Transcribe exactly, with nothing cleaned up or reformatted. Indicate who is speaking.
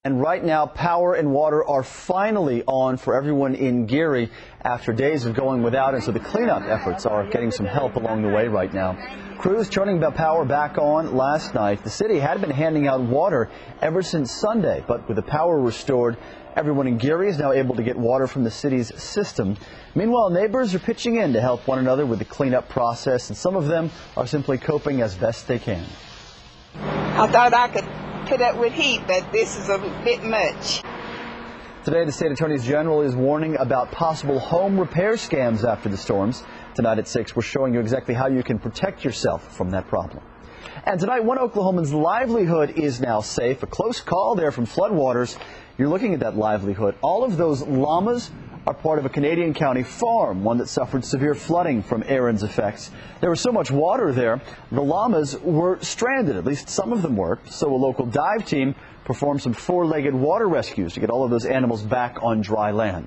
Speaker 1: And right now, power and water are finally on for everyone in Geary after days of going without, and so the cleanup efforts are getting some help along the way right now. Crews turning the power back on last night. The city had been handing out water ever since Sunday, but with the power restored, everyone in Geary is now able to get water from the city's system. Meanwhile, neighbors are pitching in to help one another with the cleanup process, and some of them are simply coping as best they can.
Speaker 2: I thought I could put up with heat, but this is a bit much.
Speaker 1: Today, the state attorney general is warning about possible home repair scams after the storms. Tonight at six, we're showing you exactly how you can protect yourself from that problem. And tonight, one Oklahoman's livelihood is now safe. A close call there from floodwaters. You're looking at that livelihood. All of those llamas are part of a Canadian county farm, one that suffered severe flooding from Aaron's effects. There was so much water there, the llamas were stranded, at least some of them were. So a local dive team performed some four-legged water rescues to get all of those animals back on dry land.